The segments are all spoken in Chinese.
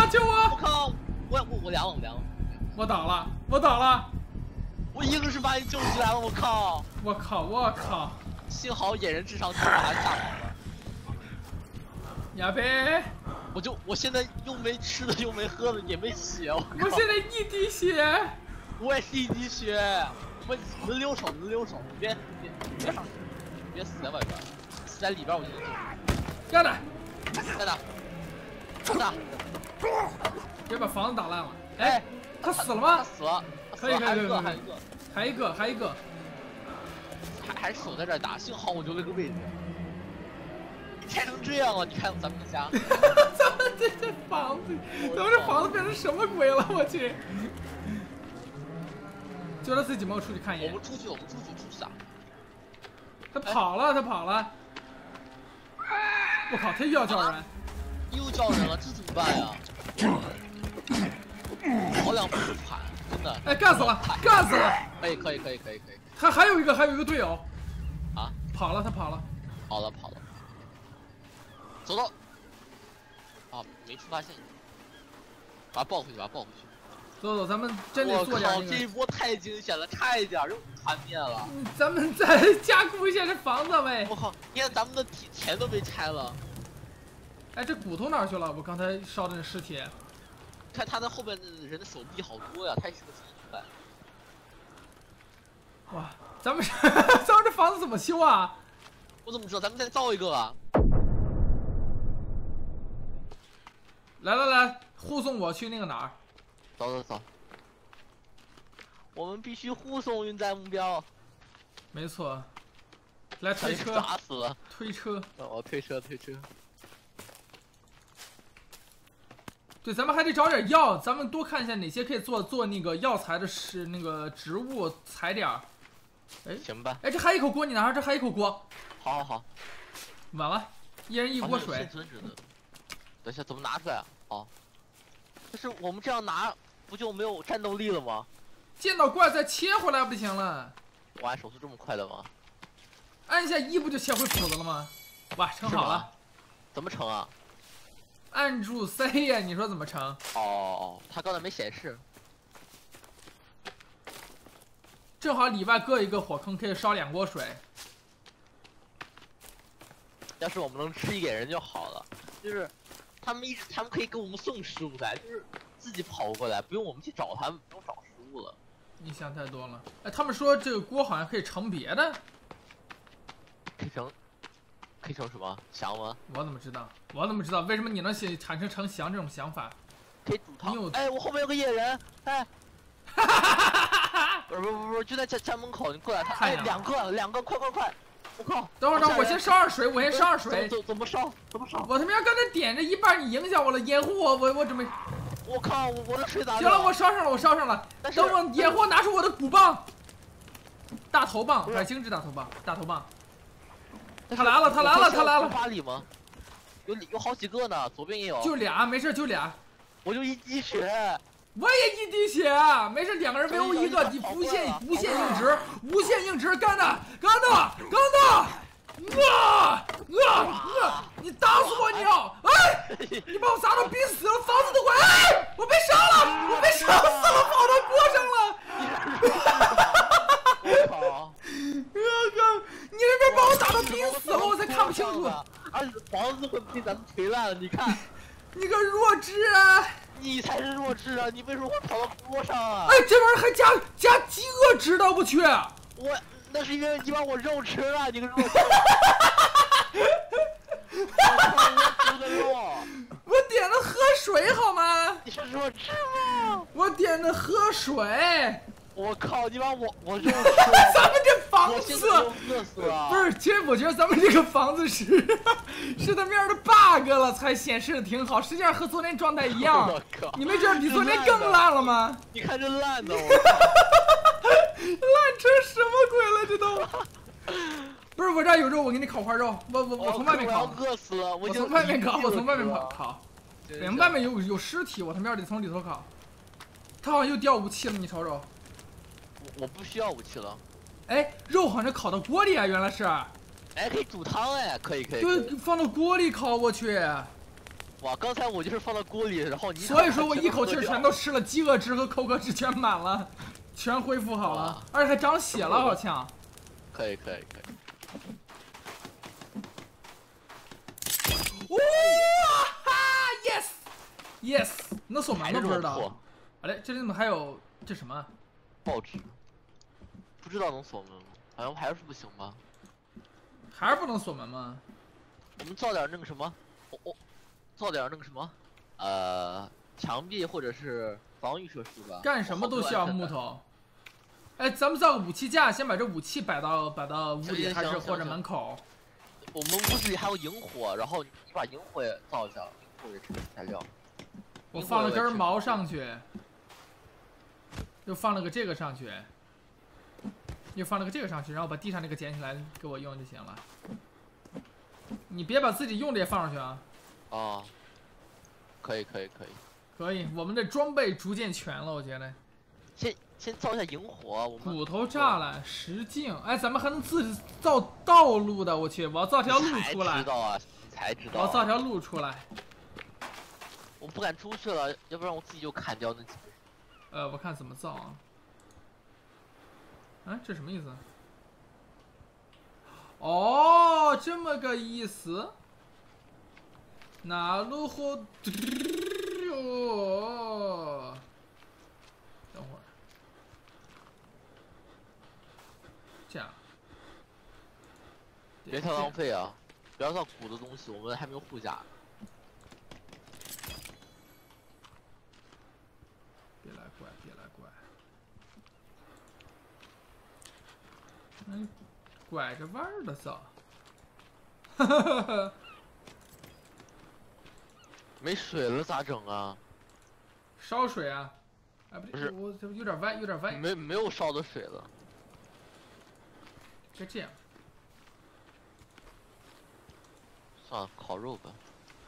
救我！ 我靠！我凉了， 我倒了，我倒了！ 我硬是把你救起来了，我靠！ 我靠！ 幸好野人智商挺好，还吓跑了。 亚贝， 我现在又没吃的，又没喝的，也没血，我现在一滴血。 我也是一滴血。我轮流手，别上去，别死在外边，死在里边我就能救。 干他！ 在哪？在哪？ 别把房子打烂了。哎，他死了吗？ 他死了。 可以， 还一个。还守在这儿打，幸好我留了个位置。拆成这样了，你看咱们的家。 咱们这房子，咱们这房子变成什么鬼了？我去！就他自己没有出去看一眼。 我们出去打。 他跑了。我靠，他又要叫人。 又叫人了，这怎么办呀？跑两步就惨，真的。 哎，干死了！ 可以。 还有一个队友。 啊？ 跑了。 跑了。走到。啊，没出发现。把他抱回去。 走，咱们真得做点。 这一波太惊险了，差一点又团灭了。 咱们再加固一下这房子呗。 我靠！你看咱们的田都被拆了。 哎，这骨头哪去了？我刚才烧的那尸体。 看他的后面的人的手臂好多呀，他也是个新手。 哇，咱们这房子怎么修啊？ 我怎么知道？咱们再造一个啊！ 来，护送我去那个哪儿？ 走。我们必须护送运载目标。 没错。来推车。 砸死了。 推车。 哦，推车。 对，咱们还得找点药，咱们多看一下哪些可以做那个药材的那个植物采点儿。哎， 行吧。 哎，这还有一口锅，你拿上，这还有一口锅。 好。 完了，一人一锅水。 幸存者的。等一下，怎么拿出来啊？哦。但是我们这样拿，不就没有战斗力了吗？ 见到怪再切回来不就行了？ 我按手速这么快的吗？ 按一下一不就切回斧子了吗？哇，盛好了。 怎么盛啊？ 按住 C 呀，你说怎么盛？ 哦，他刚才没显示。 正好里外各一个火坑，可以烧2锅水。 要是我们能吃一给人就好了，就是他们可以给我们送食物来，就是自己跑过来，不用我们去找他们，不用找食物了。 你想太多了。哎，他们说这个锅好像可以盛别的。 可以盛什么？翔吗？ 我怎么知道？为什么你能产生成翔这种想法？ 可以煮汤。哎，我后面有个野人，哎。不，就在家门口，你过来看。哎，两个，快！我靠！ 等会儿，我先烧点水， 怎么烧？ 我他妈刚才点着一半，你影响我了，掩护我准备。 我靠！我的水咋？ 行了，我烧上了。等我掩护，拿出我的鼓棒，大头棒还是精致大头棒？大头棒。他来了！ 巴里吗？有好几个呢，左边也有。 就俩，没事，就俩。 我就一滴血。 我也一滴血，没事，2个人围殴一个，你无限硬直，干他！你打死我你要！哎，你把我砸到濒死了，房子都快！哎，我被烧死了，跑到锅上了！ 我靠！ 你那边把我打到濒死了，我才看不清楚。 而且房子会被咱们锤烂了，你看。 你个弱智啊！ 你才是弱智啊！你为什么会跑到锅上啊？ 哎，这玩意儿还加饥饿值的，我去！ 那是因为你把我肉吃了，你个弱智！ 我点的喝水好吗？ 你是弱智吗？ 我点的喝水。 我靠！你把我肉吃了。 咱们这房子饿死了。 不是，其实我觉得咱们这个房子是它面的 bug 了，才显示的挺好。实际上和昨天状态一样。 我靠！ 你没觉得比昨天更烂了吗？ 你看这烂的，我烂成什么鬼了？这都不是我这儿有肉，我给你烤块肉。我从外面烤。 我要饿死了！ 我从外面烤。烤。外面有尸体，我他妈得从里头烤。他好像又掉武器了，你瞅瞅。 我不需要武器了。 哎，肉好像烤到锅里啊，原来是。 哎，可以煮汤哎，可以。 对，放到锅里烤，我去。 哇，刚才我就是放到锅里，然后你。 所以说我一口气全都吃了，饥饿值和口渴值全满了，全恢复好了，而且还长血了，好像。 可以。 哇哈 ！Yes， 能锁门吗？不知道。哎，这里怎么还有这什么？ 报纸。不知道能锁门吗？好像还是不行吧。 还是不能锁门吗？ 我们造点那个什么，造点那个什么，墙壁或者是防御设施吧。 干什么都需要木头。哎，咱们造个武器架，先把这武器摆到屋里，还是或者门口？ 我们屋子里还有萤火，然后你把萤火也造一下，萤火也是材料。 我放了根毛上去，又放了个这个上去，又放了个这个上去，然后把地上那个捡起来给我用就行了。你别把自己用的也放上去啊！ 哦，可以。 可以，我们的装备逐渐全了，我觉得。 先造一下萤火，我们骨头栅栏、石镜，哎，咱们还能自造道路的，我去，我要造条路出来。 才知道啊，才知道。 我要造条路出来。 我不敢出去了，要不然我自己就砍掉那几个。 我看怎么造啊？哎，这什么意思？哦，这么个意思。那路后，哦，等会儿，这样， 别太浪费啊！不要造苦的东西，我们还没有护甲。 别来怪！拐着弯儿的造。哈哈。 没水了咋整啊？ 烧水啊！哎， 不是， 我这有点歪。 没有烧的水了。 就这样。 算了，烤肉吧。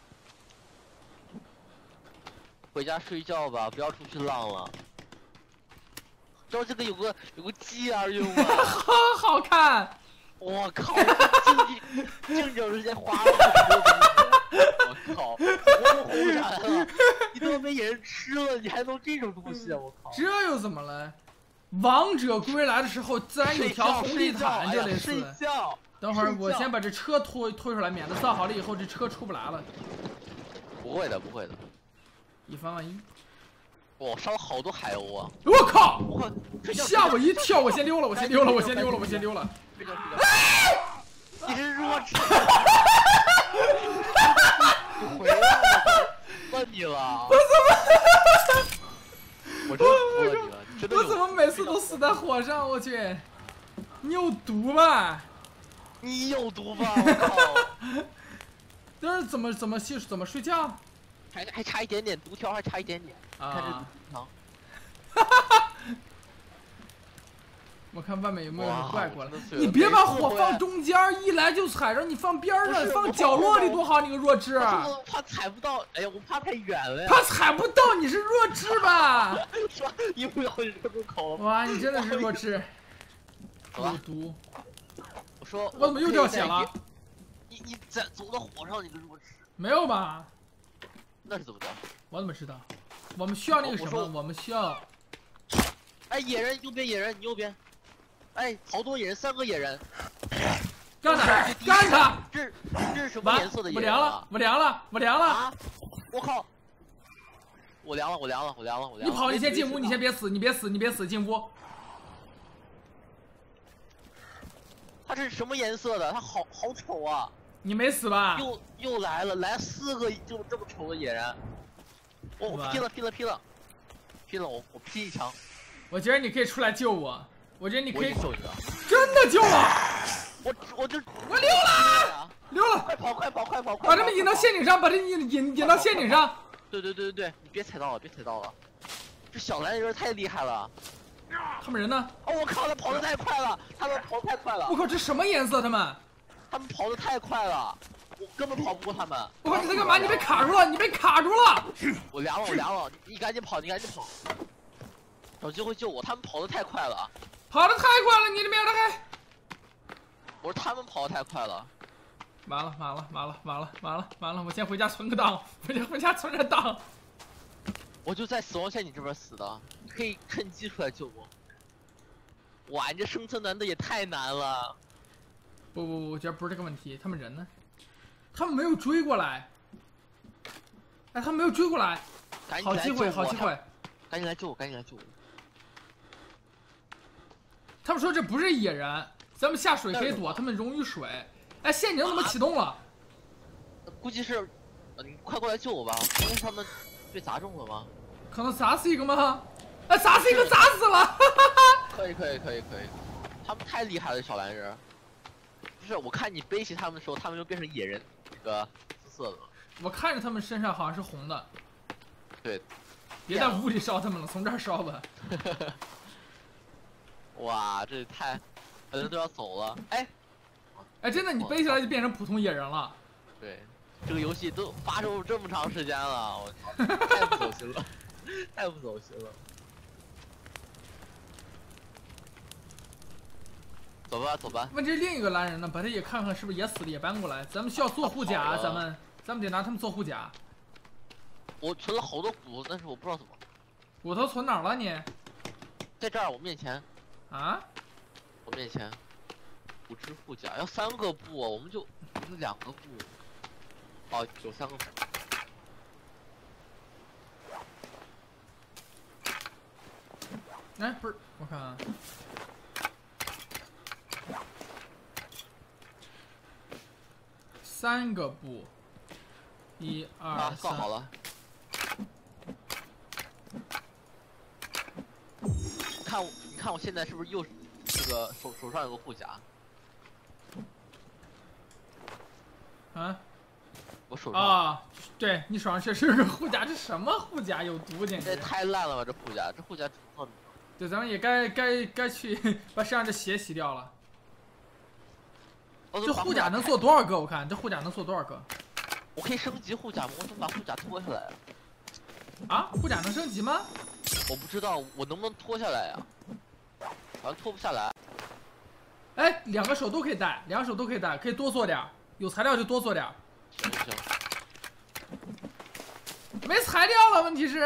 回家睡觉吧，不要出去浪了。知道这个有个鸡儿用吗？ 好看！ 我靠！静久时间花了很多东西。我靠！我红啥了？你都被野人吃了，你还弄这种东西啊！我靠！ 这又怎么了？王者归来的时候，自然有条红地毯，这类似。 睡觉。 等会儿我先把这车拖出来，免得造好了以后这车出不来了。 不会的。 以防万一。 我烧了好多海鸥啊！ 我靠！ 吓我一跳！我先溜了！ 你是弱智！你回来了！问你了！我真服了你了！ 我怎么每次都死在火上？我去！你有毒吧？ 你有毒吧！我靠！ 但是怎么睡觉？ 还差一点点，毒条还差一点点。看这毒条。 我看外面有没有人怪过来。你别把火放中间，一来就踩着，你放边上，放角落里多好，你个弱智！ 我怕踩不到，哎呀，我怕太远了呀。 怕踩不到，你是弱智吧？ 是吧？一不小心入口了。 哇，你真的是弱智。有毒。 我说， 我怎么又掉血了？ 你走到火上，你个弱智。 没有吧？ 那是怎么着？ 我怎么知道？我们需要那个什么？我们需要。 哎，野人右边，野人你右边。哎，好多野人，3个野人。 干他！干他！ 这是什么颜色的野人啊？ 我凉了！ 啊！我靠！我凉了！ 你跑，你先进屋，你先别死，进屋。 他是什么颜色的？他好丑啊！ 你没死吧？ 又来了，4个就这么丑的野人。我劈了，我劈一枪。 我觉得你可以出来救我。我觉得你可以救你了， 真的救了！ 我溜了！ 快跑！ 把他们引到陷阱上，把他引到陷阱上。 对，你别踩到了，这小男人太厉害了。 他们人呢？ 哦，我靠，他跑得太快了！ 我靠，这什么颜色？他们跑得太快了，我根本跑不过他们。 我靠，你在干嘛？你被卡住了！ 我凉了，你赶紧跑！找机会救我，他们跑得太快了。 跑得太快了，你这边的还。 我说他们跑得太快了。 完了完了完了完了完了完了！我先回家存个档，我先回家存着档。 我就在死亡线你这边死的，你可以趁机出来救我。哇，你这生存难度也太难了。 不，我觉得不是这个问题，他们人呢？他们没有追过来。哎，他们没有追过来。好机会，好机会！ 赶紧来救我，赶紧来救我！ 他们说这不是野人，咱们下水可以躲，他们溶于水。哎，陷阱怎么启动了？ 估计是，你快过来救我吧！因为他们被砸中了吗？ 可能砸死一个吗？哎，砸死一个，砸死了！ 可以，他们太厉害了，小蓝人。不是，我看你背起他们的时候，他们就变成野人这个姿色了。 我看着他们身上好像是红的。 对。 别在屋里烧他们了，从这儿烧吧。 哇，这太，本来都要走了。哎， 真的，你背起来就变成普通野人了。 对，这个游戏都发售这么长时间了，我操，太不走心了，太不走心了。走吧，走吧。 问这另一个蓝人呢？把他也看看是不是也死了，也搬过来。咱们需要做护甲，咱们得拿他们做护甲。 我存了好多骨头，但是我不知道怎么。 骨头存哪儿了你？ 在这儿，我面前。 啊？ 我面前。骨质护甲要3个布，我们就2个布。哦，有3个布。 哎，不是，我看啊。3个布，1、2、3。 放好了。你看我现在是不是又这个手上有个护甲？ 啊？ 我手上啊，对你手上确实有个护甲，这什么护甲？有毒简直！ 这太烂了吧，这护甲，这护甲挺好的。 对，咱们也该去把身上这血洗掉了。这护甲能做多少个？我看这护甲能做多少个？ 我可以升级护甲吗？我怎么把护甲脱下来了？ 啊，护甲能升级吗？ 我不知道，我能不能脱下来呀？好像脱不下来。 哎，2个手都可以戴，2个手都可以戴，可以多做点，有材料就多做点。 行。 没材料了，问题是，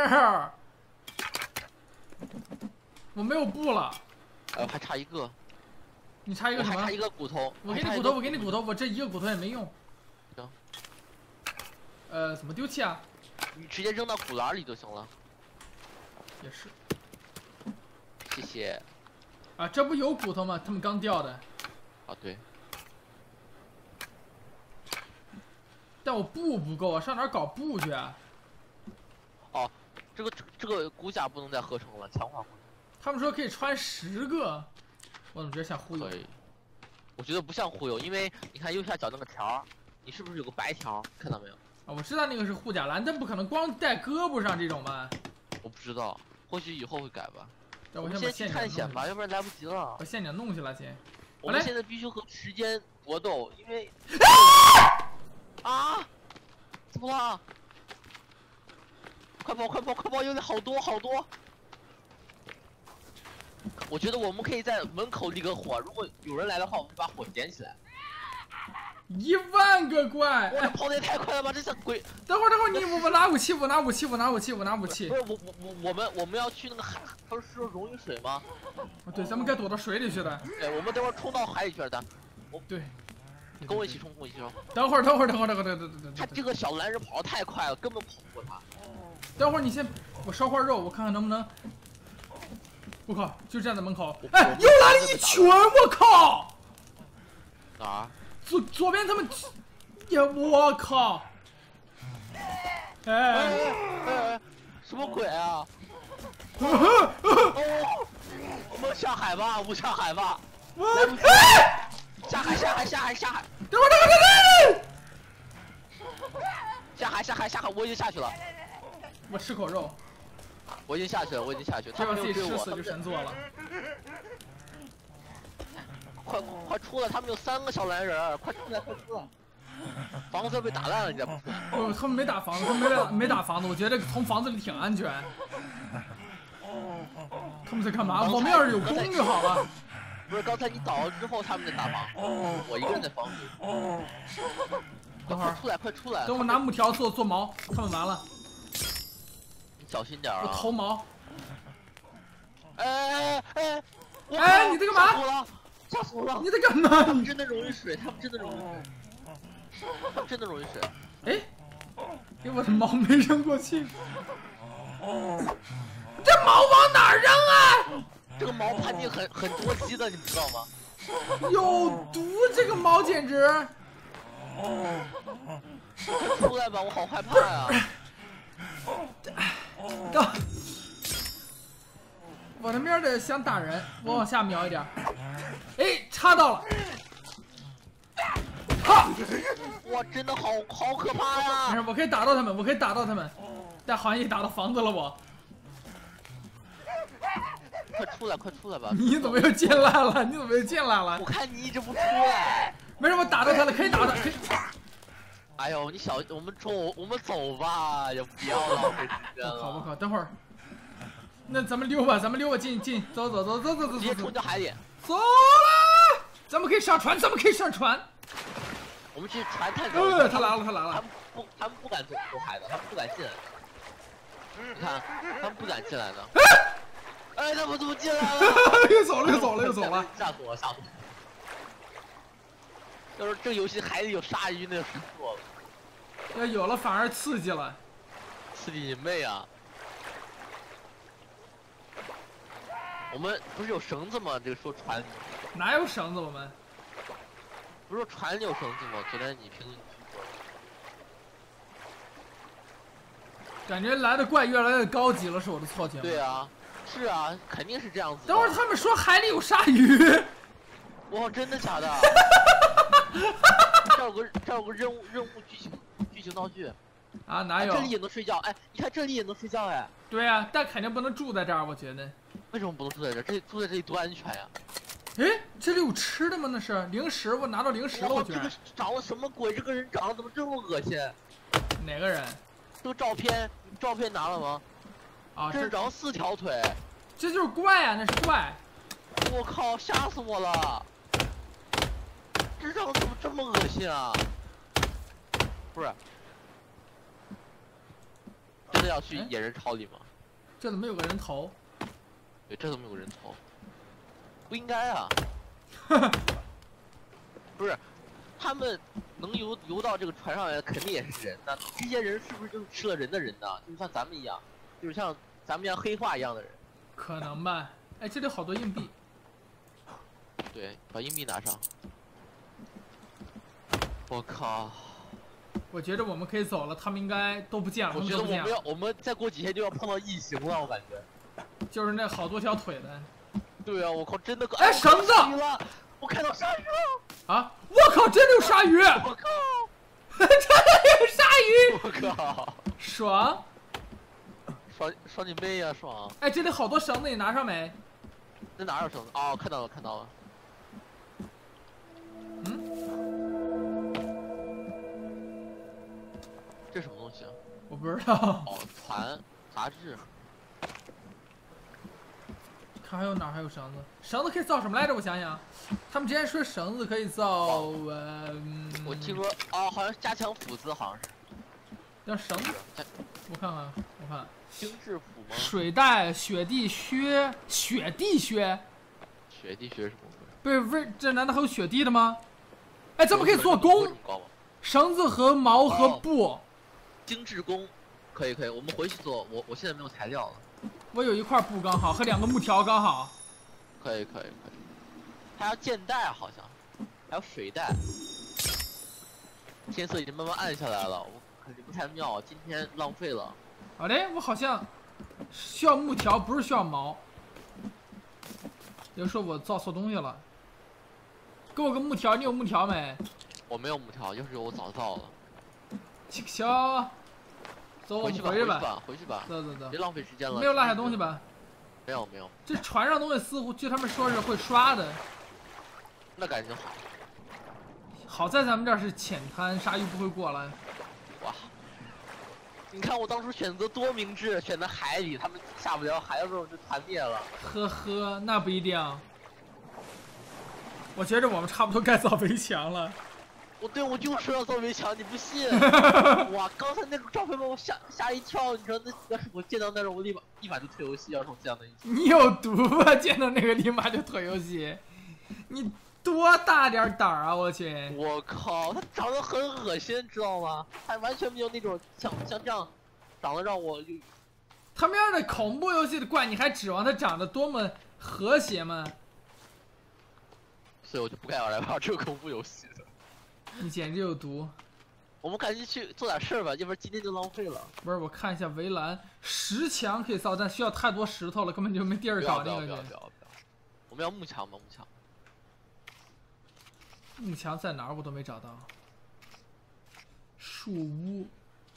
我没有布了。 还差1个。 你差一个什么？ 还差1个骨头。 我给你骨头，我给你骨头，我这1个骨头也没用。 行。 怎么丢弃啊？ 你直接扔到骨栏里就行了。 也是。 谢谢。 啊，这不有骨头吗？他们刚掉的。 啊，对。 但我布不够啊，上哪儿搞布去啊？ 哦，这个骨甲不能再合成了，强化。 他们说可以穿10个，我怎么觉得像忽悠？ 可以。我觉得不像忽悠，因为你看右下角那个条，你是不是有个白条？看到没有？ 啊，我知道那个是护甲蓝，但不可能光戴胳膊上这种吧？ 我不知道，或许以后会改吧。 我先去探险吧，要不然来不及了。 把陷阱弄去了先。 我们现在必须和时间搏斗，因为啊，怎么了？快跑！有点好多。我觉得我们可以在门口立个火，如果有人来的话，我们把火点起来。 10000个怪！ 我跑得也太快了吧！这像鬼。 等会儿，我拿武器。不是我们要去那个海，不是说溶于水吗？ 对，咱们该躲到水里去的。 对，我们等会儿冲到海里去了的。 对， 跟我一起冲。 等会儿。 他这个小蓝人跑得太快了，根本跑不过他。 等会儿你先，我烧块肉，我看看能不能。我靠，就站在门口。哎，又来了一群！我靠！ 哪儿？ 左边他们，呀！我靠！ 哎，什么鬼啊？我们下海吧！来不及！下海！ 等会儿！ 下海！我已经下去了。 我吃口肉。 我已经下去了。 他把自己吃死就神作了。 快出来！他们有3个小蓝人，快出来！房子被打烂了，你再不出来。 不，他们没打房子，没打房子。我觉得从房子里挺安全。他们在干嘛？我们要是有弓就好了。 不是，刚才你倒了之后，他们在打房，我一个人在房里。 等会儿出来，快出来！ 等我拿木条做矛，他们完了。 你小心点啊！ 我投矛。 哎！ 哎，你在干嘛？ 吓死我了！ 你在干嘛？ 他们真的容易水，他们真的容易水。 哎，给我的矛没扔过去。这矛往哪儿扔啊？ 这个矛判定很多击的，你不知道吗？ 有毒，这个矛简直！ 快出来吧，我好害怕呀！ 我他喵的想打人，我往下瞄一点。哎，插到了！哈！ 哇，真的好可怕呀！ 没事，我可以打到他们，但好像也打到房子了我。 快出来吧！ 你怎么又进来了？ 我看你一直不出来。 没事，我打到他了，可以打他，可以。 哎呦，我们走吧，也不要浪费时间了。 我靠，等会儿。那咱们溜吧，进，走， 直接冲到海里。 走了，咱们可以上船。 我们去船探他来了。 他们不敢走海的，他们不敢进来。你看，他们不敢进来的。哎，他们怎么进来了？ 又走了！ 吓死我！要是这个游戏海里有鲨鱼，那就神作了。 要有了反而刺激了。 刺激你妹啊！我们不是有绳子吗？这个说船里哪有绳子？我们不是说船里有绳子吗？昨天你评论说， 感觉来的怪越来越高级了，是我的错觉吗？ 对啊，是啊，肯定是这样子。 等会儿他们说海里有鲨鱼， 哇，真的假的？这有个任务剧情道具啊？哪有？ 这里也能睡觉？哎，你看这里也能睡觉哎。 对啊，但肯定不能住在这儿，我觉得。 为什么不能住在这儿？住在这里多安全呀！ 哎，这里有吃的吗？那是零食，我拿到零食了，我居然。 这个长了什么鬼？这个人长得怎么这么恶心？ 哪个人？ 这个照片拿了吗？ 啊， 这是长了4条腿。 这就是怪啊，那是怪。 我靠，吓死我了！这长得怎么这么恶心啊？不是，真的要去野人巢里吗？ 这怎么有个人头？ 对，这怎么有个人头？不应该啊！不是，他们能游到这个船上来，肯定也是人呐。这些人是不是就是吃了人的人呢？就是像咱们一样，就是像咱们一样黑化一样的人。 可能吧。哎，这里好多硬币。 对，把硬币拿上。我靠！ 我觉得我们可以走了，他们应该都不见了。 我觉得我们再过几天就要碰到异形了，我感觉。 就是那好多条腿的。 对啊，我靠，真的！ 哎，绳子！ 我看到鲨鱼了！ 啊！我靠，真的有鲨鱼！ 我靠！ 真的有鲨鱼！ 我靠！ 爽！ 爽你妹呀，爽！ 哎，这里好多绳子，你拿上没？ 那哪有绳子？哦，看到了。 嗯？ 这什么东西啊？ 我不知道。 哦，船、杂志。 看还有哪还有绳子？绳子可以造什么来着？我想想，他们之前说绳子可以造我听说哦，好像加强斧子，好像是。 要绳子？我看。 精致斧吗？ 水袋、雪地靴。雪地靴是什么？ 不是，这难道还有雪地的吗？哎，咱们可以做弓。绳子和毛和布。 精致弓，可以，我们回去做。我现在没有材料了。 我有一块布刚好，和2个木条刚好。 可以。还要箭袋，好像还有水袋。天色已经慢慢暗下来了，我感觉不太妙，今天浪费了。 好嘞，我好像需要木条，不是需要毛。有人说我造错东西了。给我个木条，你有木条没？ 我没有木条，要是有我早造了。 行，走，我们回去吧。 走， 别浪费时间了。 没有落下东西吧？ 没有。 这船上东西似乎据他们说是会刷的。 那感情好。 好在咱们这儿是浅滩，鲨鱼不会过来。 哇！你看我当初选择多明智，选择海里，他们下不了海，要不然我就团灭了。 呵呵，那不一定。 我觉着我们差不多该造围墙了。 我就说要造围墙，你不信？哇，刚才那个照片把我吓一跳，你说那要是我见到那种，我立马就退游戏。要是我见到那一集， 你有毒啊！见到那个立马就退游戏，你多大点胆儿啊！我去！ 我靠，他长得很恶心，知道吗？他完全没有那种像这样长得让我就。 他们样的恐怖游戏的怪，你还指望它长得多么和谐吗？ 所以我就不该来玩这个恐怖游戏的。 你简直有毒！ 我们赶紧去做点事儿吧，要不然今天就浪费了。 不是，我看一下围栏，石墙可以造，但需要太多石头了，根本就没地儿搞那个。 不要！我们要木墙吗？ 木墙在哪儿？我都没找到。树屋、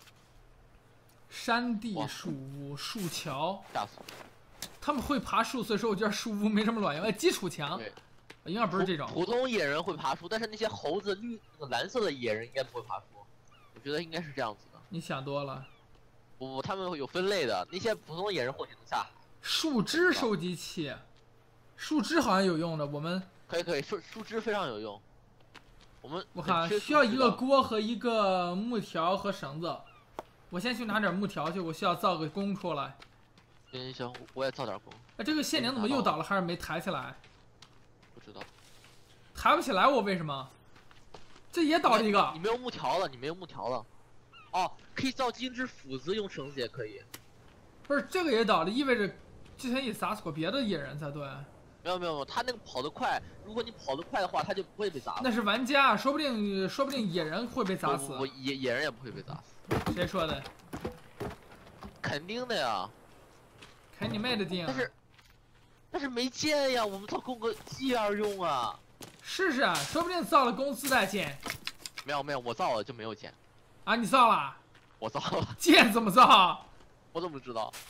山地树屋、树桥。 吓死我！ 他们会爬树，所以说我觉得树屋没什么卵用。基础墙。 对。 应该不是这种。 普通野人会爬树，但是那些猴子那个蓝色的野人应该不会爬树。我觉得应该是这样子的。 你想多了。 不，他们有分类的，那些普通野人或许能下海。 树枝收集器，树枝好像有用的，我们可以，树枝非常有用。我看需要一个锅和一个木条和绳子。我先去拿点木条去，我需要造个弓出来。 行，我也造点弓。 哎，这个陷阱怎么又倒了？还是没抬起来？ 不知道。 抬不起来，我为什么？这也倒了一个。 你没有木条了，哦，可以造金枝斧子，用绳子也可以。 不是，这个也倒了，意味着之前也砸死过别的野人才对。 没有，他那个跑得快，如果你跑得快的话，他就不会被砸死。 那是玩家，说不定野人会被砸死。 野人也不会被砸死。 谁说的？ 肯定的呀。 肯你妹的定啊！ 但是没剑呀，我们造供个鸡儿用啊。 试试啊，说不定造了弓自带剑。 没有，我造了就没有剑。 啊，你造了？ 我造了。 剑怎么造？ 我怎么知道？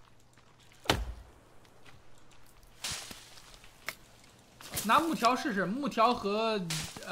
拿木条试试，木条和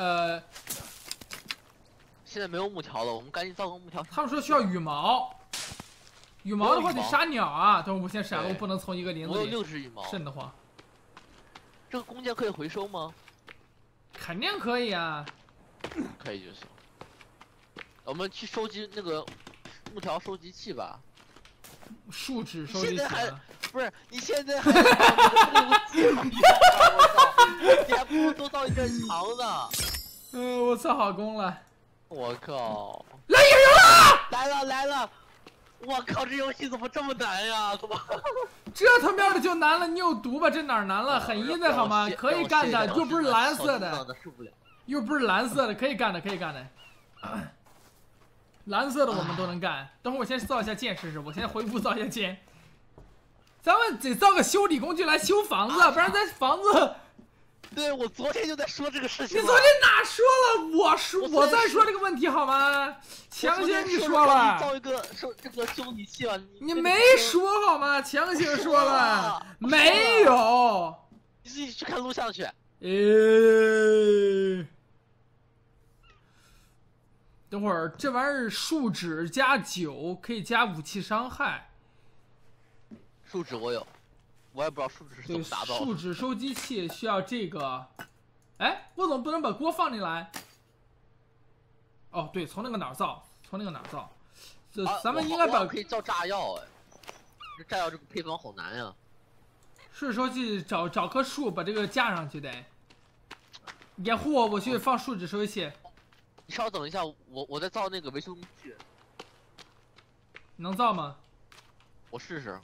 现在没有木条了，我们赶紧造个木条。 他们说需要羽毛，羽毛的话得杀鸟啊。等会儿我先闪了，我不能从一个林子里。 我有6只羽毛， 瘆得慌。 这个弓箭可以回收吗？ 肯定可以啊。 可以就行。我们去收集那个木条收集器吧。 树脂收集器。 不是，你现在还我操！你还不如多造一阵墙呢。 我造好弓了。 我靠！ 来野人了！来了！我靠，这游戏怎么这么难呀？怎么？ 这他喵的就难了！你有毒吧？这哪难了？很 easy 好吗？可以干的，又不是蓝色的，又不是蓝色的，可以干的，可以干的。蓝色的我们都能干。等会儿我先造一下剑试试，我先回屋造一下剑。咱们得造个修理工具来修房子，不然咱房子。 对，我昨天就在说这个事情。 你昨天哪说了？我在说这个问题好吗？强行你说了。 造一个这个修理器吧。 你没说好吗？强行说了。没有。 你自己去看录像去。 等会儿这玩意儿树脂加9可以加武器伤害。 树脂我有。我也不知道树脂是怎么达到的。 树脂收集器需要这个，哎，我怎么不能把锅放进来？哦，对，从那个哪儿造？咱们应该把可以造炸药哎，这炸药这个配方好难呀。 树脂收集找棵树把这个架上去得。掩护我去放树脂收集器。 你稍等一下，我在造那个维修工具。 能造吗？ 我试试。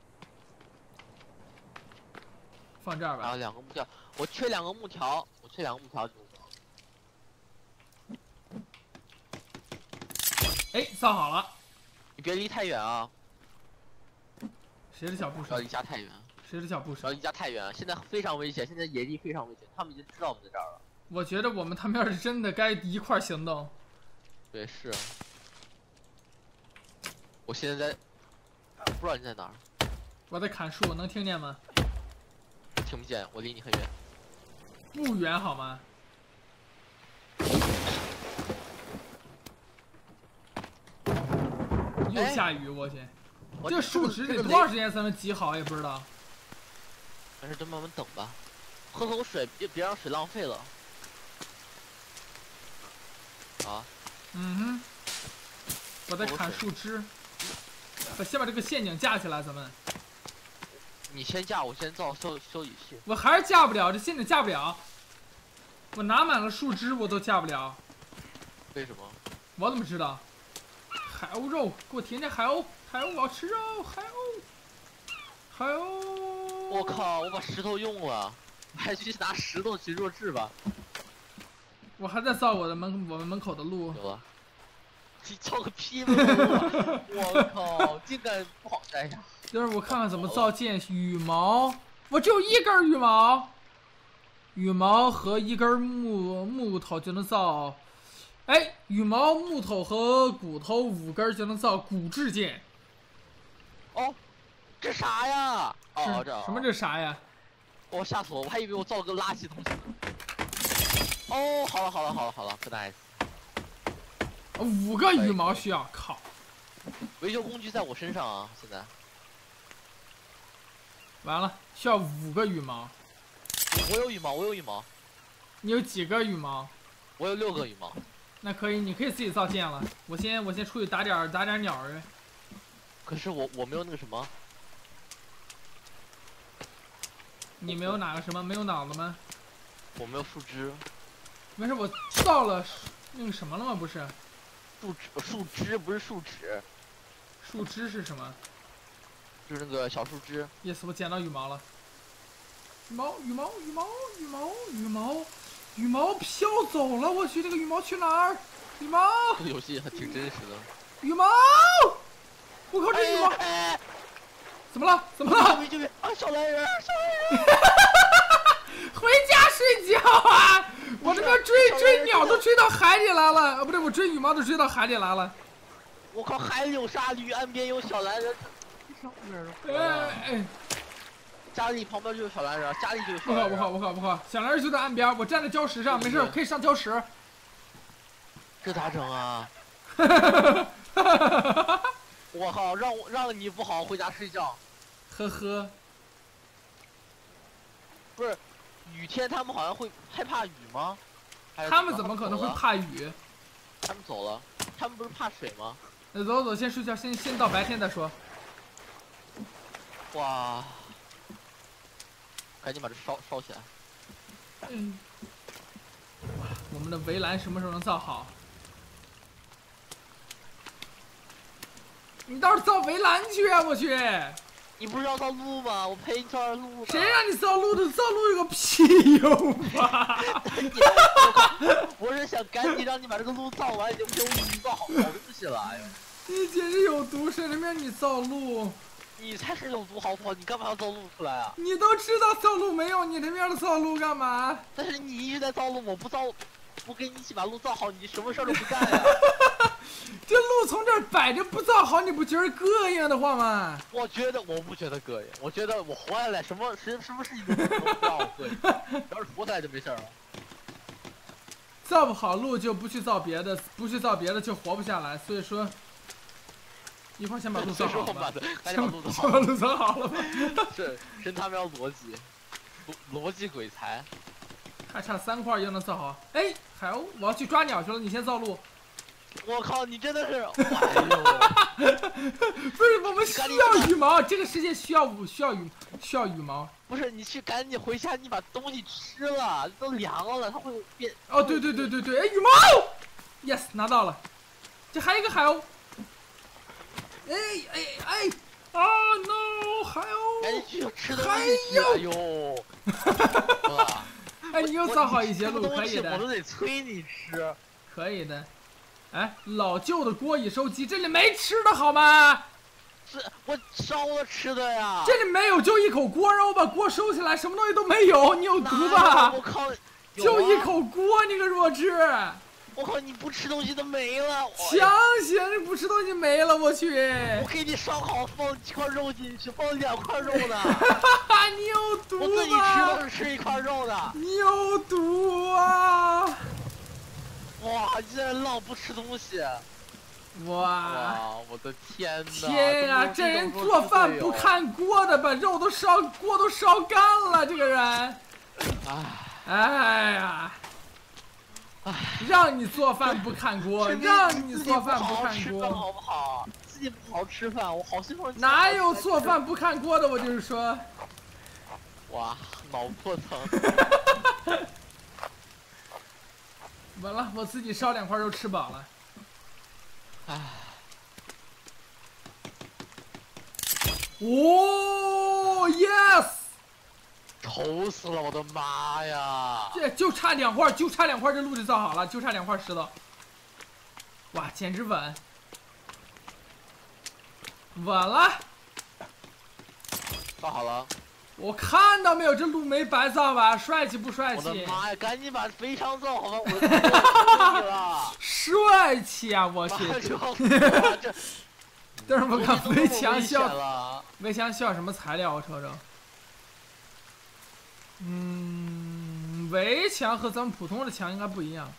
放这儿吧。 然后2个木条，我缺2个木条，就哎，造好了。 你别离太远啊。 谁的脚步声？ 不要离家太远。 谁的脚步声？ 不要离家太远，现在非常危险，现在野地非常危险，他们已经知道我们在这儿了。 我觉得我们他们要是真的该一块行动。 对，是。我现在不知道你在哪儿。 我在砍树，能听见吗？ 听不见，我离你很远。 不远好吗？又下雨，我去！这树脂得多长时间才能积好也不知道。 但是就慢慢等吧，喝口水，别让水浪费了。 啊。 嗯哼，我在砍树枝。先把这个陷阱架起来，咱们。 你先架，我先造修理器。 我还是架不了，这陷阱架不了。我拿满了树枝，我都架不了。 为什么？ 我怎么知道？海鸥肉，给我填点海鸥，海鸥我要吃肉，海鸥，海鸥。 我靠！我把石头用了，我还去拿石头去弱智吧。 我还在造我们门口的路。 有了。你造个屁嘛！我靠！竟敢不好！哎呀！ 就是我看看怎么造件，羽毛，我只有1根羽毛，羽毛和1根木头就能造，哎，羽毛、木头和骨头5根就能造骨质件。 哦，这啥呀？哦， 什么这啥呀？ 我吓死我！我还以为我造了个垃圾东西呢。哦，好了，不 nice。 5个羽毛需要，靠！ 维修工具在我身上啊，现在。 完了，需要5个羽毛。 我有羽毛。 你有几个羽毛？ 我有6个羽毛。 那可以，你可以自己造件了。我先出去打点鸟儿。 可是我没有那个什么。 你没有哪个什么？没有脑子吗？ 我没有树枝。 没事，我造了那个什么了吗？不是。 树枝不是树脂。 树枝是什么？ 就是那个小树枝。 Yes， 我捡到羽毛了。羽毛飘走了，我去，这个羽毛去哪儿？羽毛。 这个游戏还挺真实的。 羽毛，我靠，这羽毛。怎么了？ 救命！啊，小蓝人！ 回家睡觉啊！我这边追鸟都追到海里来了，啊，不对，我追羽毛都追到海里来了。 我靠，海里有鲨鱼，岸边有小蓝人。家里旁边就是小蓝人，家里就是小蓝人。 不靠，小蓝人就在岸边，我站在礁石上，没事，我可以上礁石。 这咋整啊？我靠，让你不好好回家睡觉。 呵呵。 不是，雨天他们好像会害怕雨吗？ 他们怎么可能会怕雨？ 他们走了，他们不是怕水吗？ 走，先睡觉，先到白天再说。 哇！赶紧把这烧起来。 我们的围栏什么时候能造好？你倒是造围栏去啊！我去。 你不是要造路吗？我陪你造点路。 谁让你造路的？造路有个屁用啊！ 我是想赶紧让你把这个路造完，你就陪我一起造好东西了。哎呦， 你简直有毒！谁能让你造路？ 你才是有毒好不好？你干嘛要造路出来啊？ 你都知道造路没用，你他妈的造路干嘛？ 但是你一直在造路，我不造，不跟你一起把路造好，你什么事儿都不干呀？ 这路从这儿摆着不造好，你不觉得膈应的慌吗？ 我不觉得膈应，我觉得我活下来什么事情都不让我膈应，要是活下来就没事了。 造不好路就不去造别的，就活不下来。所以说，一会儿先把路造好吧。先把路造好了吧。 是他们要逻辑鬼才。 还差3块就能造好。哎，海鸥，我要去抓鸟去了，你先造路。 我靠，你真的是！ 不是，我们需要羽毛，这个世界需要羽毛。 不是，你去赶紧回家，你把东西吃了，都凉了，它会变。 哦，对，哎，羽毛 ，yes， 拿到了。这还有一个海鸥。哎啊 no， 海鸥。 赶紧去吃东西。哎呦！ 哎，你又造好一些路，可以的。 我都得催你吃。 可以的。哎，老旧的锅已收集，这里没吃的好吗？ 是我烧了吃的呀。 这里没有，就一口锅，让我把锅收起来，什么东西都没有，你有毒吧？ 我靠！ 就一口锅，你个弱智！ 我靠，你不吃东西都没了。 强行，你不吃东西没了，我去！ 我给你烧好，放几块肉进去，放2块肉呢。 你有毒吧？ 我自己吃都是吃1块肉的。 你有毒啊！ 哇，你竟然浪不吃东西！ 哇， 我的天哪！ 天啊，这人做饭不看锅的，把锅都烧干了，这个人。哎呀， 让你做饭不看锅，让你做饭不看锅， 好不好？自己不好好吃饭，我好心说。 哪有做饭不看锅的？我就是说。 哇，脑破疼。 完了，我自己烧2块肉吃饱了。 唉。 哦 ，yes！ 愁死了，我的妈呀！ 这就差2块，就差2块，这路就造好了，就差2块石头。哇，简直稳！稳了。 造好了。 我看到没有，这路没白造吧？帅气不帅气？ 我的妈呀！赶紧把围墙造好吧，我可以了。 帅气啊！我去。但是我看围墙需要什么材料？我瞅瞅。围墙和咱们普通的墙应该不一样。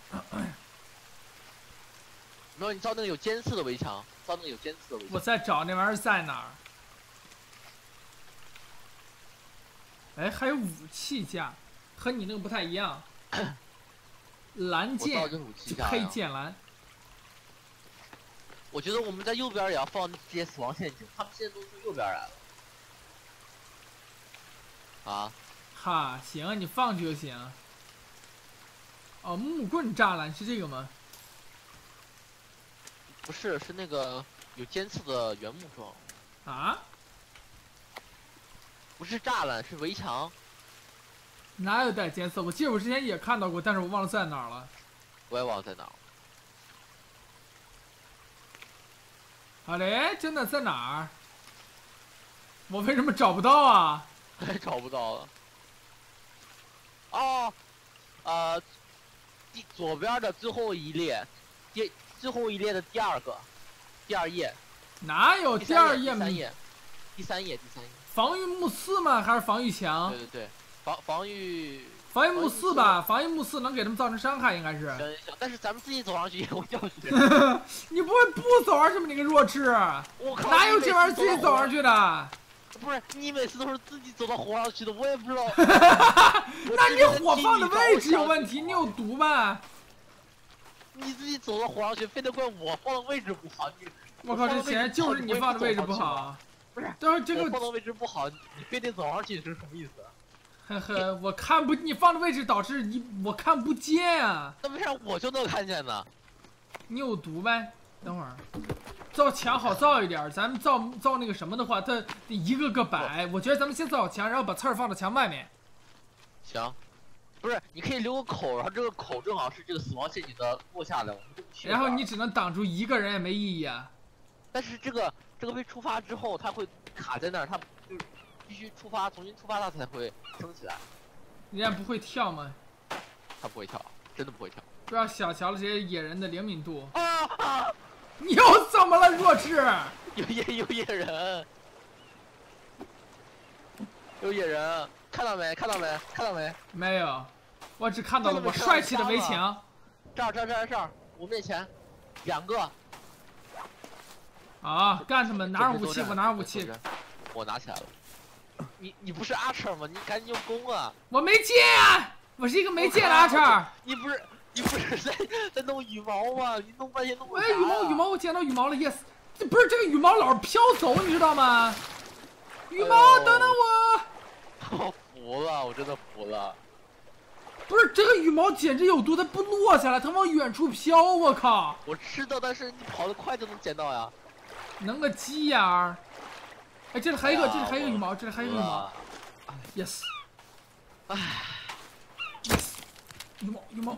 没有，你造那个有尖刺的围墙，造那个有尖刺的围墙。 我在找那玩意儿在哪儿？哎，还有武器架，和你那个不太一样。蓝剑，黑剑蓝。 我觉得我们在右边也要放这些死亡陷阱，他们现在都从右边来了。啊？ 哈，行，你放就行。哦，木棍栅栏是这个吗？ 不是，是那个有尖刺的原木桩。 啊？ 不是栅栏，是围墙。 哪有带尖刺？我记得我之前也看到过，但是我忘了在哪儿了。 我也忘了在哪儿了。 好嘞，真的在哪儿？我为什么找不到啊？ 还找不到了。哦，左边的最后一列，最后一列的第2页。 哪有第2页？ 第三页。 防御木4吗？还是防御墙？ 对，防御木4吧，防御木4能给他们造成伤害，应该是。 行，但是咱们自己走上去也会掉血。 你不会不走上去吗？你个弱智！ 我靠！ 哪有这玩意儿自己走上去的？ 不是，你每次都是自己走到火上去的，我也不知道。 那你火放的位置有问题，你有毒吧？ 你自己走到火上去，非得怪我放的位置不好。 我靠，这钱就是你放的位置不好。 不是， 但是这个放的位置不好，你非得走上去是什么意思？ 呵呵，我看不，你放的位置导致我看不见啊。 那为啥我就能看见呢？ 你有毒呗？等会儿，造墙好造一点，咱们造那个什么的话，它得一个个摆。我觉得咱们先造墙，然后把刺儿放到墙外面。 行，不是，你可以留个口，然后这个口正好是这个死亡陷阱的落下来，我们就去。 然后你只能挡住一个人，也没意义啊。 但是这个被触发之后，它会卡在那儿，它就必须重新触发它才会升起来。 人家不会跳吗？ 它不会跳，真的不会跳。 不要小瞧了这些野人的灵敏度。 啊！ 你又怎么了，弱智？ 有野人，有野人，看到没？ 没有，我只看到了我帅气的围墙。 这儿，我面前2个。 啊！干他们！拿上武器，我拿上武器。 我拿起来了。你不是阿彻吗？你赶紧用弓啊！ 我没剑啊！我是一个没剑的阿彻。 你不是在弄羽毛吗？你弄半天弄不啥？ 哎，羽毛，我捡到羽毛了 ，yes。这不是这个羽毛老是飘走，你知道吗？羽毛，等等我。 我服了，我真的服了。 不是这个羽毛简直有毒，它不落下来，它往远处飘，我靠！ 我知道，但是你跑得快就能捡到呀。 能个鸡眼儿！哎，这里还有一个，羽毛，这里还有一个羽毛。yes。 唉。 羽毛。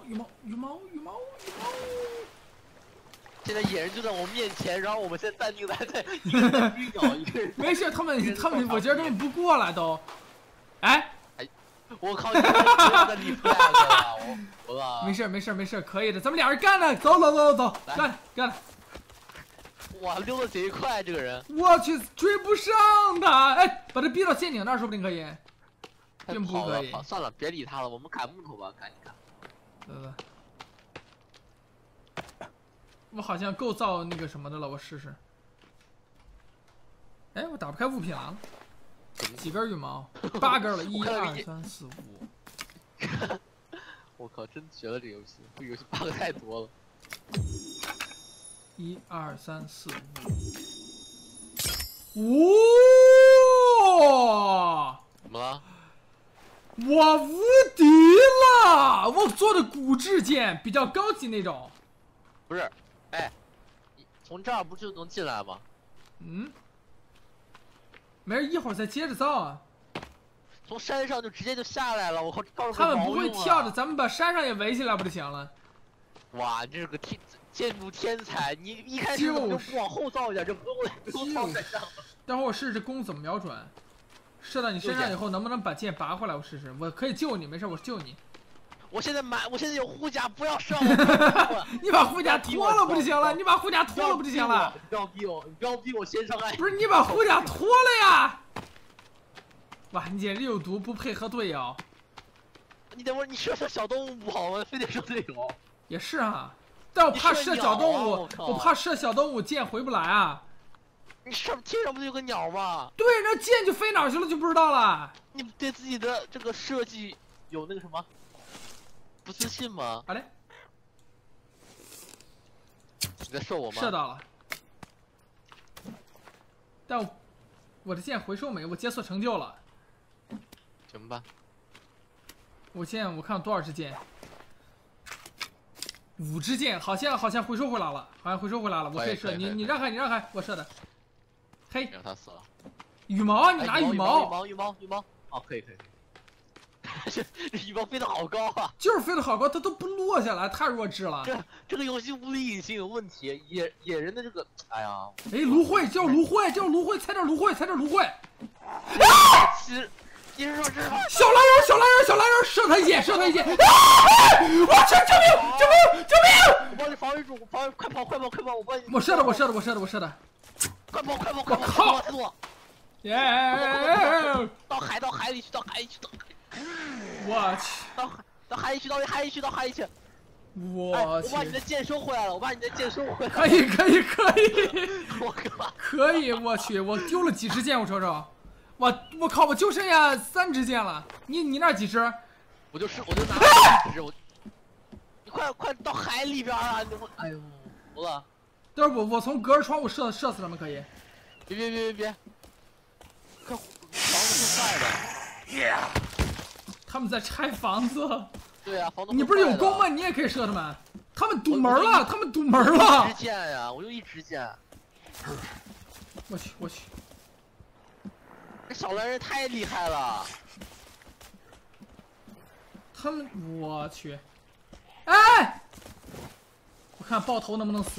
现在野人就在我面前，然后我们现在淡定的还在一个人晕倒，一个人。 没事，他们，我觉得他们不过来都。哎， 我靠！你不要再立 flag 了，我服了。 没事，可以的，咱们俩人干了，走，干了。 哇，溜得贼快，这个人。 我去，追不上他！哎，把他逼到陷阱那儿，说不定可以。并不可以。 算了，别理他了，我们砍木头吧，砍一砍。 我好像够造那个什么的了，我试试。哎，我打不开物品栏。几根羽毛？8根了，1、2、3、4、5。 我我靠，真绝了这游戏，这游戏 bug 太多了。 1、2、3、4、5。哇！ 怎么了？ 我无敌了！我做的骨质剑比较高级那种。 不是，哎，你从这儿不就能进来吗？ 嗯。没事，一会儿再接着造啊。 从山上就直接就下来了，我靠！ 他们不会跳的，咱们把山上也围起来不就行了？ 哇，你这是个建筑天才！你一开始怎么就不往后造一点，就不用造山上了？ 待会儿我试试弓怎么瞄准，射到你身上以后能不能把剑拔回来？我试试，我可以救你，没事，我救你。 我现在有护甲，不要射我！ 你把护甲脱了不就行了？你把护甲脱了不就行了？ 你不要逼我！你不要逼我先上岸！ 不是你把护甲脱了呀！哇，你简直有毒，不配合队友。 你等会儿，你射小动物不好吗？非得射队友？ 也是啊，但我怕射小动物，我怕射小动物剑回不来啊。 你天上不就有个鸟吗？ 对，那剑就飞哪儿去了就不知道了。 你对自己的这个设计有那个什么不自信吗？ 好嘞， 你在射我吗？ 射到了，但我的剑回收没，我解锁成就了。 行吧。 我看有多少支箭，5支箭，好像回收回来了，我可以射你让开，我射的。嘿， 让他死了。 羽毛，你拿羽毛，哦，可以。 这羽毛飞得好高啊！ 就是飞得好高，它都不落下来，太弱智了。 这个游戏物理隐形有问题，野人的这个，哎呀， 哎，芦荟，叫芦荟，踩点芦荟。 其实你是说这是小蓝人，射他一箭。我去，救命！ 我帮你防御住，快跑！我帮你。 我射的。 快跑！ 我靠！耶！ 到海里去！ 我去！ 到海里去！ 我去！ 我把你的剑收回来了！ 可以！ 我靠！ 可以！我去！我丢了几支箭？我瞅瞅。我靠！我就剩下3支箭了。你那几支？ 我就拿了1支。你快到海里边啊！哎呦，服了！ 待会儿我从隔着窗户射死他们可以？ 别！看房子会坏的。 他们在拆房子。 对啊，房子。 你不是有弓吗？你也可以射他们。他们堵门了！ 一支箭呀！我用1支箭。 我去！ 这小蓝人太厉害了。 我去！哎！我看爆头能不能死？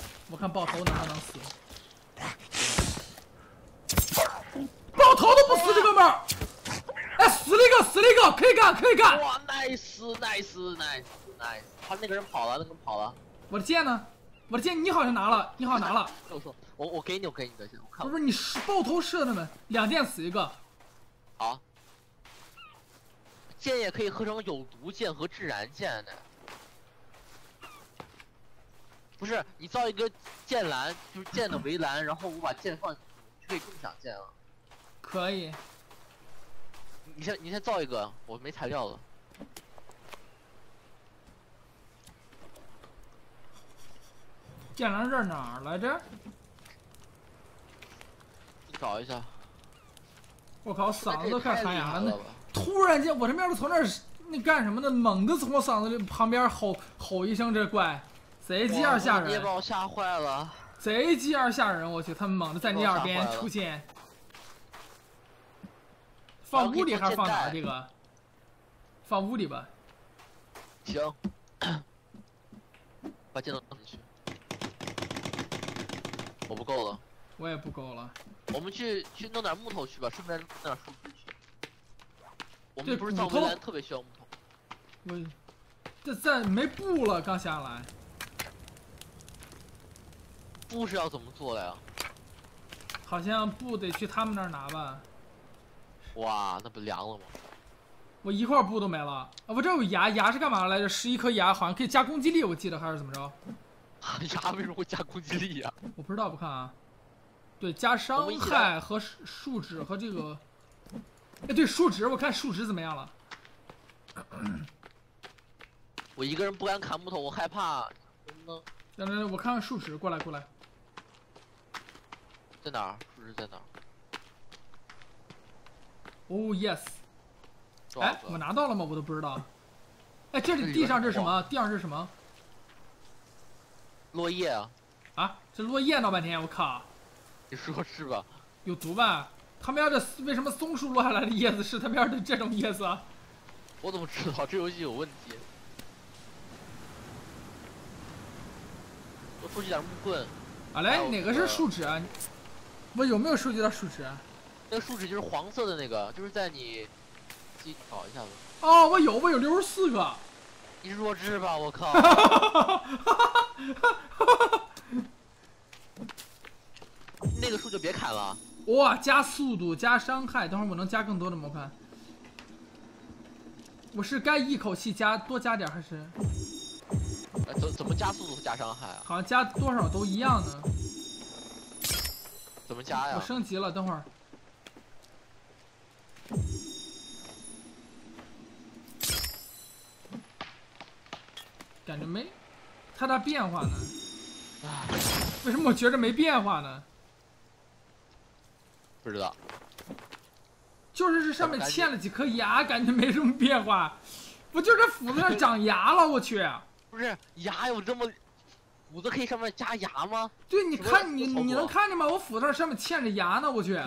爆头都不死，这哥们儿！哎，死了一个，可以干！ 哇 ，nice！他那个人跑了。 我的剑呢？你好像拿了。 我给你，等一下，我看。 不是你爆头射他们，2箭死一个。 好。剑也可以合成有毒剑和自然剑的。不是，你造一个剑栏，就是剑的围栏，然后我把剑放进去，就可以共享剑了。 可以。 你先造一个，我没材料了。 剑栏这儿哪儿来着？ 你找一下。 我靠，嗓子都快喊哑了。突然间，我这面从那干什么呢？猛地从我嗓子旁边吼一声，这怪贼鸡儿吓人！ 你也把我吓坏了。 贼鸡儿吓人！我去，他们猛地在你耳边出现。放屋里还是放哪儿？这个放屋里吧。 行。把剑都放进去。我不够了。 我也不够了。 我们去弄点木头去吧，顺便弄点树枝去。我们不是造围栏特别需要木头。 这没布了，刚下来。 布是要怎么做的呀？ 好像布得去他们那儿拿吧。 哇，那不凉了吗？ 我一块布都没了啊！我这有牙是干嘛来着？11颗牙好像可以加攻击力，我记得还是怎么着？ 牙为什么会加攻击力呀？ 我不知道，不看啊。对，加伤害和数值和这个，哎，对，数值，我看数值怎么样了？ 我一个人不敢砍木头，我害怕。能来，我看看树脂，过来。 在哪儿？树枝在哪儿？ 哦 ，yes。哎，我拿到了吗？我都不知道。哎，这里地上是什么？地上是什么？ 落叶啊！ 啊，这落叶闹半天，我靠！ 你说是吧？ 有毒吧？他们家的为什么松树落下来的叶子是他们家的这种叶子啊？ 我怎么知道这游戏有问题？多收集点木棍。 啊嘞，哪个是树脂啊？我有没有收集到树脂啊？ 那个树脂就是黄色的那个，就是在你自己找一下子。 哦，我有64个。 你弱智吧！我靠！那个树就别砍了。 哇，加速度加伤害，等会儿我能加更多的吗？我看。我是该一口气多加点还是？ 怎么加速度加伤害啊？ 好像加多少都一样呢。 怎么加呀？ 我升级了，等会儿。感觉没太大变化呢。为什么我觉着没变化呢？ 不知道。 就是这上面嵌了几颗牙，感觉没什么变化。不就这斧子上长牙了？我去！ 不是牙有这么，斧子可以上面加牙吗？ 对，你看你能看见吗？我斧子上面嵌着牙呢，我去！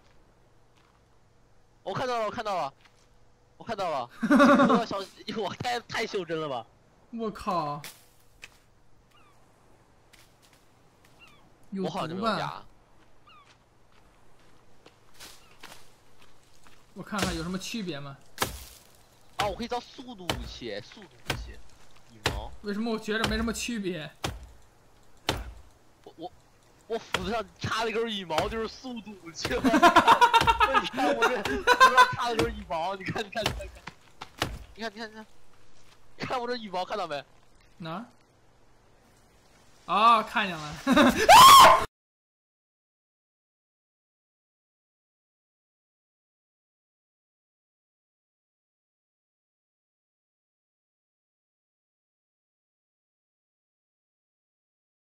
我看到了，我看到了。小，我太袖珍了吧！ 我靠！有我好像就没有牙。 我看看有什么区别吗？ 啊，我可以造速度武器，羽毛。 为什么我觉着没什么区别？ 我斧子上插了一根羽毛，就是速度武器了。你看我这斧子上插了根羽毛，你看，看我这羽毛，看到没？ 哪？啊，看见了。